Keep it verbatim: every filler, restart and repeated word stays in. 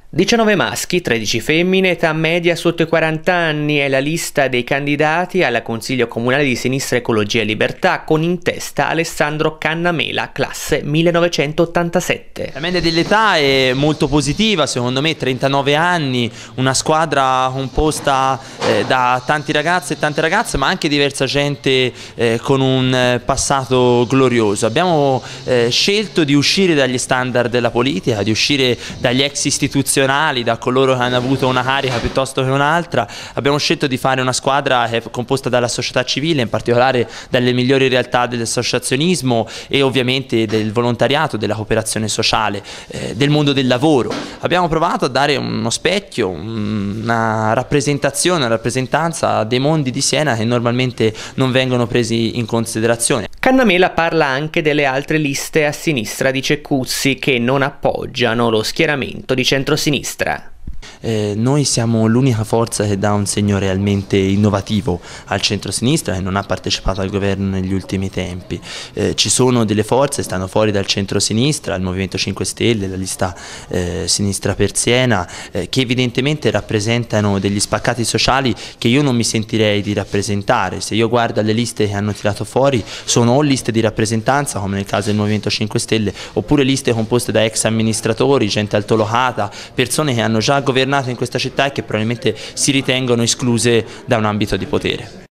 diciannove maschi, tredici femmine, età media sotto i quaranta anni è la lista dei candidati al Consiglio Comunale di Sinistra Ecologia e Libertà, con in testa Alessandro Cannamela, classe millenovecentottantasette. La media dell'età è molto positiva, secondo me, trentanove anni, una squadra composta eh, da tanti ragazzi e tante ragazze, ma anche diversa gente eh, con un eh, passato glorioso. Abbiamo eh, scelto di uscire dagli standard della politica, di uscire dagli ex istituzionali, da coloro che hanno avuto una carica piuttosto che un'altra. Abbiamo scelto di fare una squadra che è composta dalla società civile, in particolare dalle migliori realtà dell'associazionismo e ovviamente del volontariato, della cooperazione sociale, eh, del mondo del lavoro. Abbiamo provato a dare uno specchio, una rappresentazione, una rappresentanza dei mondi di Siena che normalmente non vengono presi in considerazione. Cannamela parla anche delle altre liste a sinistra di Cecuzzi che non appoggiano lo schieramento di centrosinistra. Eh, noi siamo l'unica forza che dà un segno realmente innovativo al centro-sinistra, che non ha partecipato al governo negli ultimi tempi. Eh, ci sono delle forze che stanno fuori dal centro-sinistra, il Movimento cinque Stelle, la lista eh, Sinistra per Siena, eh, che evidentemente rappresentano degli spaccati sociali che io non mi sentirei di rappresentare. Se io guardo le liste che hanno tirato fuori, sono o liste di rappresentanza, come nel caso del Movimento cinque Stelle, oppure liste composte da ex amministratori, gente altolocata, persone che hanno già governato in questa città e che probabilmente si ritengono escluse da un ambito di potere.